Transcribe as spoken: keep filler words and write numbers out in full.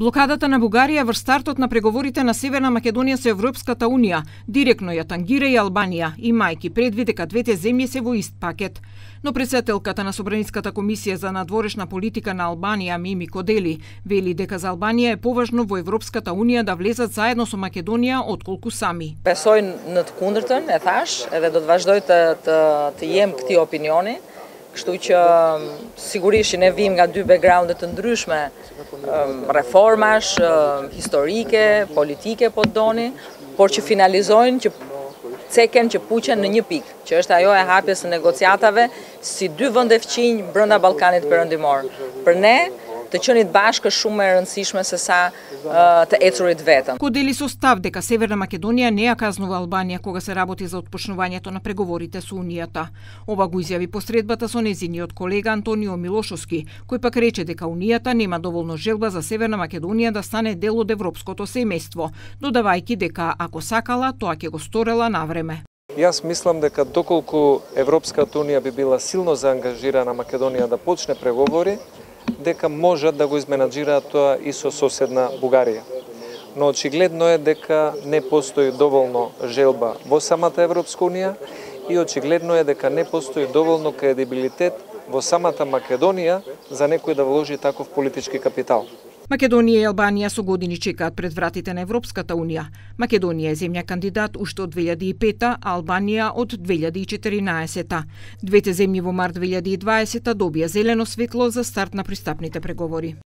Блокадата на Бугарија врз стартот на преговорите на Северна Македонија со Европската Унија директно ја тангира и Албанија, имајќи предвид дека двете земји се во ист пакет. Но претседателката на Собраниската комисија за надворешна политика на Албанија, Мими Кодели, вели дека за Албанија е поважно во Европската Унија да влезат заедно со Македонија отколку сами. Besoj në të kundërtën, e thash, edhe do të vazhdoj të të, të jem këtij opinioni. Kështu që sigurisht ne vim nga dy backgrounde të ndryshme, reformash, historike, politike po doni, por që finalizojnë, që ceken, që puqen në një pikë, që është ajo e hapjes së negociatave si dy vende fqinj brenda Ballkanit Perëndimor. Për ne të qenit bashkë është shumë e rëndësishme se sa uh, të ecurit vetëm. Кодели со став дека Северна Македонија не ја казнува Албанија кога се работи за отпочнувањето на преговорите со Унијата. Ова го изјави посредбата со нејзиниот колега Антонио Милошовски, кој пак рече дека Унијата нема доволно желба за Северна Македонија да стане дел од европското семејство, додавајќи дека ако сакала, тоа ќе го сторела навреме. Јас мислам дека доколку Европската Унија би била силно заангажирана Македонија да почне преговори, дека можат да го изменаџираат тоа и со соседна Бугарија. Но очигледно е дека не постои доволно желба во самата Европска Унија и очигледно е дека не постои доволно кредибилитет во самата Македонија за некој да вложи таков политички капитал. Македонија и Албанија со години чекаат пред вратите на Европската Унија. Македонија е земја кандидат уште од две илјади и пета, а Албанија од две илјади и четиринаесета. Двете земји во март две илјади и дваесета добија зелено светло за старт на пристапните преговори.